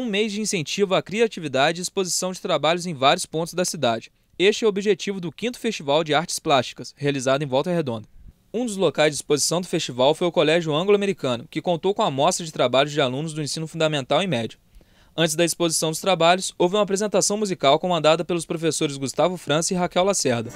mês de incentivo à criatividade e exposição de trabalhos em vários pontos da cidade. Este é o objetivo do 5º Festival de Artes Plásticas, realizado em Volta Redonda. Um dos locais de exposição do festival foi o Colégio Anglo-Americano, que contou com a amostra de trabalhos de alunos do ensino fundamental e médio. Antes da exposição dos trabalhos, houve uma apresentação musical comandada pelos professores Gustavo França e Raquel Lacerda.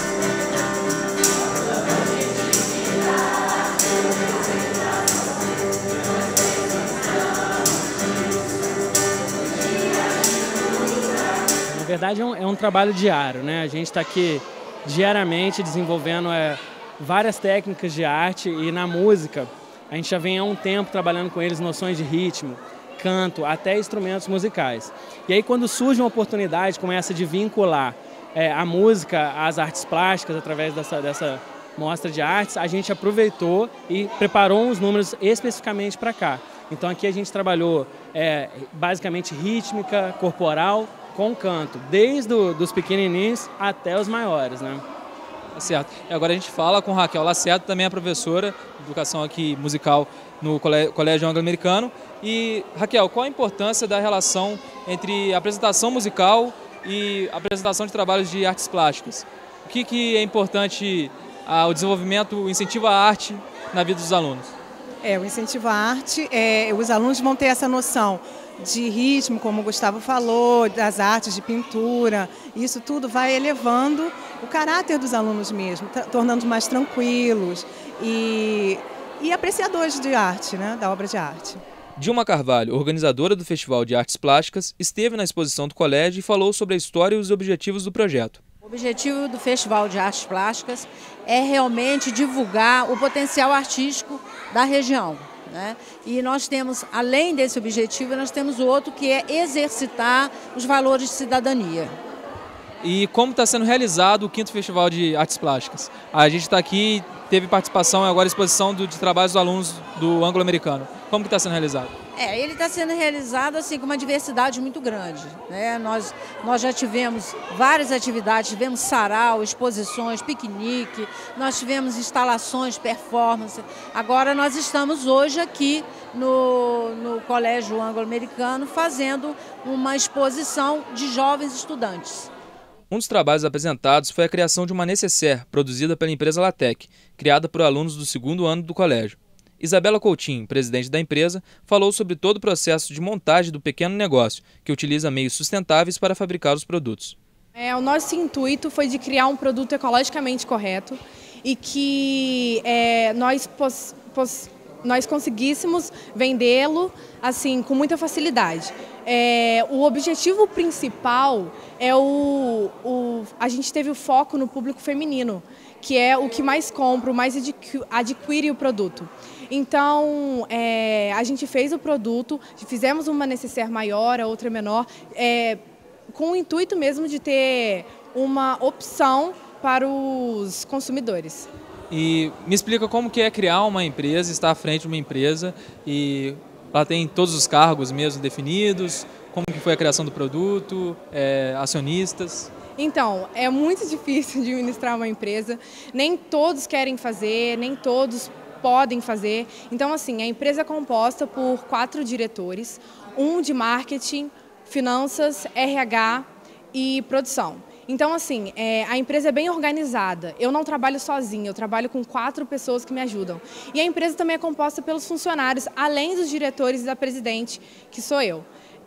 Na verdade é um trabalho diário, né? A gente está aqui diariamente desenvolvendo várias técnicas de arte e na música a gente já vem há um tempo trabalhando com eles noções de ritmo, canto, até instrumentos musicais. E aí quando surge uma oportunidade como essa de vincular a música às artes plásticas através dessa mostra de artes, a gente aproveitou e preparou uns números especificamente para cá. Então aqui a gente trabalhou basicamente rítmica, corporal, com canto, desde os pequenininhos até os maiores, né? Certo. E agora a gente fala com Raquel Lacerda, também é professora de educação aqui musical no Colégio Anglo-Americano. E, Raquel, qual a importância da relação entre apresentação musical e apresentação de trabalhos de artes plásticas? O que é importante o desenvolvimento, o incentivo à arte na vida dos alunos? O incentivo à arte, os alunos vão ter essa noção de ritmo, como o Gustavo falou, das artes de pintura. Isso tudo vai elevando o caráter dos alunos mesmo, tornando mais tranquilos e apreciadores de arte, né, da obra de arte. Dilma Carvalho, organizadora do Festival de Artes Plásticas, esteve na exposição do colégio e falou sobre a história e os objetivos do projeto. O objetivo do Festival de Artes Plásticas é realmente divulgar o potencial artístico da região, né? E nós temos, além desse objetivo, nós temos o outro que é exercitar os valores de cidadania. E como está sendo realizado o 5º Festival de Artes Plásticas? A gente está aqui, teve participação e agora exposição de trabalhos dos alunos do Anglo-Americano. Como que está sendo realizado? Ele está sendo realizado assim, com uma diversidade muito grande, né? Nós já tivemos várias atividades, tivemos sarau, exposições, piquenique, nós tivemos instalações, performance. Agora nós estamos hoje aqui no Colégio Anglo-Americano fazendo uma exposição de jovens estudantes. Um dos trabalhos apresentados foi a criação de uma nécessaire produzida pela empresa Latec, criada por alunos do 2º ano do colégio. Isabela Coutinho, presidente da empresa, falou sobre todo o processo de montagem do pequeno negócio, que utiliza meios sustentáveis para fabricar os produtos. O nosso intuito foi de criar um produto ecologicamente correto e que nós conseguíssemos vendê-lo assim, com muita facilidade. O objetivo principal é a gente teve o foco no público feminino, que é o que mais compra, o mais adquire o produto. Então, a gente fez o produto, fizemos uma nécessaire maior, a outra menor, com o intuito mesmo de ter uma opção para os consumidores. E me explica como que é criar uma empresa, estar à frente de uma empresa e ela tem todos os cargos mesmo definidos, como que foi a criação do produto, acionistas? Então, é muito difícil administrar uma empresa, nem todos querem fazer, nem todos podem fazer. Então, assim, a empresa é composta por 4 diretores, um de marketing, finanças, RH e produção. Então, assim, a empresa é bem organizada. Eu não trabalho sozinha, eu trabalho com 4 pessoas que me ajudam. E a empresa também é composta pelos funcionários, além dos diretores e da presidente, que sou eu.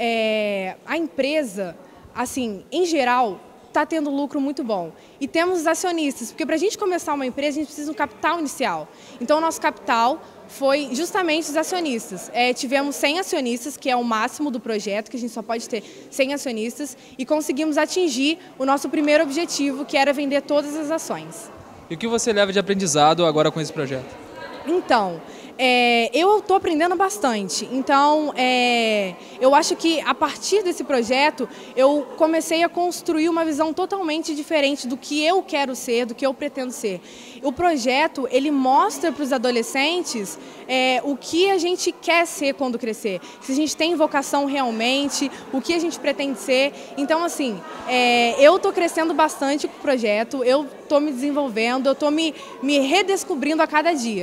A empresa, assim, em geral, está tendo lucro muito bom. E temos os acionistas, porque para a gente começar uma empresa, a gente precisa de um capital inicial. Então, o nosso capital foi justamente os acionistas. Tivemos 100 acionistas, que é o máximo do projeto, que a gente só pode ter 100 acionistas, e conseguimos atingir o nosso primeiro objetivo, que era vender todas as ações. E o que você leva de aprendizado agora com esse projeto? Então, eu estou aprendendo bastante. Então, eu acho que a partir desse projeto, eu comecei a construir uma visão totalmente diferente do que eu quero ser, do que eu pretendo ser. O projeto, ele mostra para os adolescentes o que a gente quer ser quando crescer. Se a gente tem vocação realmente, o que a gente pretende ser. Então, assim, eu estou crescendo bastante com o projeto, eu estou me desenvolvendo, eu estou me redescobrindo a cada dia.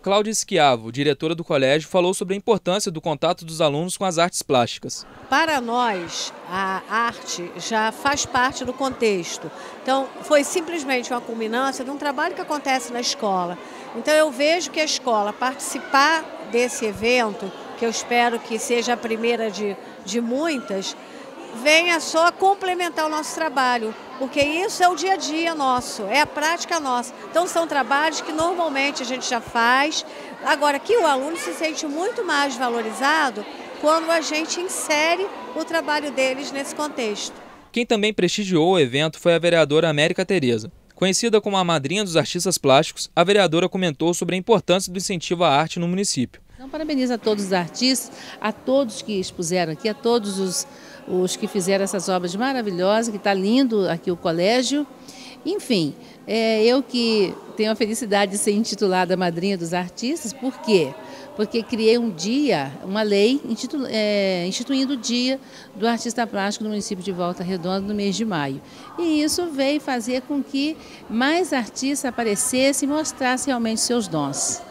Cláudia Schiavo, diretora do colégio, falou sobre a importância do contato dos alunos com as artes plásticas. Para nós, a arte já faz parte do contexto. Então, foi simplesmente uma culminância de um trabalho que acontece na escola. Então, eu vejo que a escola participar desse evento, que eu espero que seja a primeira de muitas, venha só complementar o nosso trabalho, porque isso é o dia a dia nosso, é a prática nossa. Então são trabalhos que normalmente a gente já faz, agora que o aluno se sente muito mais valorizado quando a gente insere o trabalho deles nesse contexto. Quem também prestigiou o evento foi a vereadora América Tereza. Conhecida como a madrinha dos artistas plásticos, a vereadora comentou sobre a importância do incentivo à arte no município. Então, parabenizo a todos os artistas, a todos que expuseram aqui, a todos os que fizeram essas obras maravilhosas, que está lindo aqui o colégio. Enfim, eu que tenho a felicidade de ser intitulada madrinha dos artistas, por quê? Porque criei um dia, uma lei, instituindo o Dia do Artista Plástico no município de Volta Redonda no mês de maio. E isso veio fazer com que mais artistas aparecessem e mostrassem realmente seus dons.